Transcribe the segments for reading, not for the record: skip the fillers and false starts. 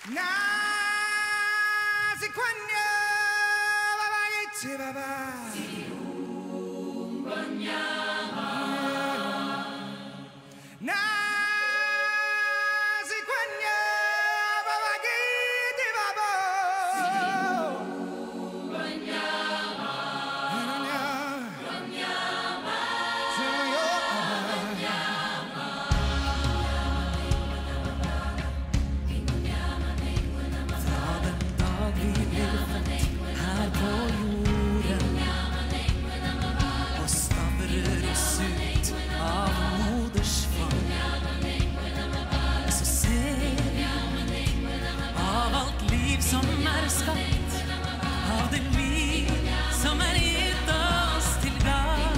Nasi kwanya baba yiti baba Siumbanyama Nasi kwanya baba yiti baba Siumbanyama Kwanyama Här på jorden och stavrar oss ut av moders fall. Så ser vi av allt liv som skapt, av det liv som gitt oss till Gud.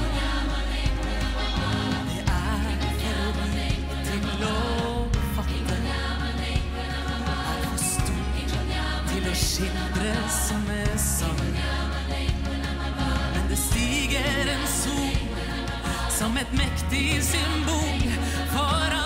Det för lite till å fatte, for stort til å skildre som sann. Men det stiger en sol som et mektig symbol for